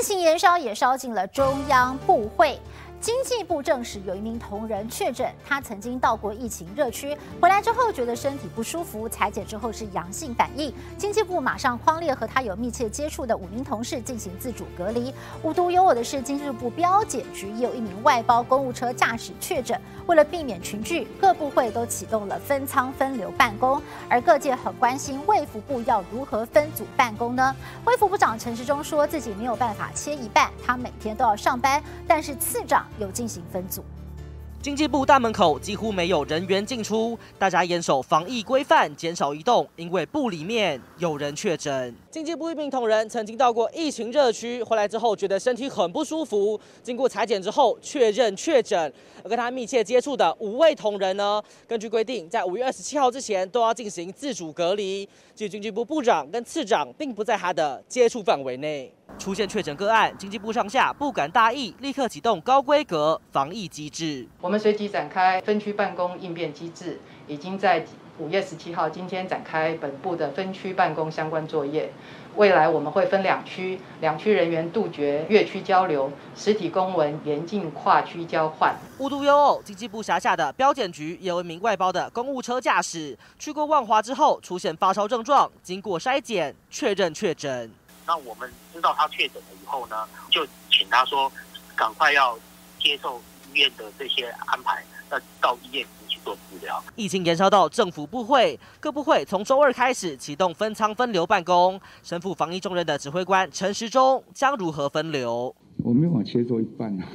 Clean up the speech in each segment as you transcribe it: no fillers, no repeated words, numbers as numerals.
疫情延烧也烧进了中央部会。经济部证实有一名同仁确诊，他曾经到过疫情热区，回来之后觉得身体不舒服，采检之后是阳性反应。经济部马上匡列和他有密切接触的5名同事进行自主隔离。无独有偶的是，经济部标检局也有一名外包公务车驾驶确诊。为了避免群聚，各部会都启动了分仓分流办公。而各界很关心卫福部要如何分组办公呢？卫福部长陈时中说自己没有办法切一半，他每天都要上班，但是次长有进行分组。 经济部大门口几乎没有人员进出，大家严守防疫规范，减少移动，因为部里面有人确诊。经济部一名同仁曾经到过疫情热区，回来之后觉得身体很不舒服，经过采检之后确认确诊。而跟他密切接触的5位同仁呢，根据规定，在5月27号之前都要进行自主隔离。至于经济部部长跟次长并不在他的接触范围内。出现确诊个案，经济部上下不敢大意，立刻启动高规格防疫机制。 我们随即展开分区办公应变机制，已经在5月17号今天展开本部的分区办公相关作业。未来我们会分2区，人员杜绝越区交流，实体公文严禁跨区交换。 无独有偶，经济部辖下的标检局也有一名外包的公务车驾驶，去过万华之后出现发烧症状，经过筛检确认确诊。 那我们知道他确诊了以后呢，就请他说赶快要接受医院的这些安排，那到医院去做治疗。 疫情延烧到政府部会，各部会从周2开始启动分仓分流办公。身负防疫重任的指挥官陈时中将如何分流？ 我没有法切做一半啊，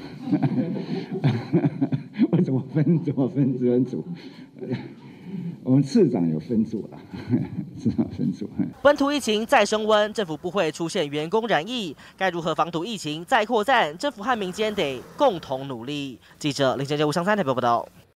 我怎么分只分组？我们次长有分组了，次长分组。 本土疫情再升温，政府部会出现员工染疫，该如何防堵疫情再扩散？政府和民间得共同努力。记者林贤杰、吴湘三台北报道。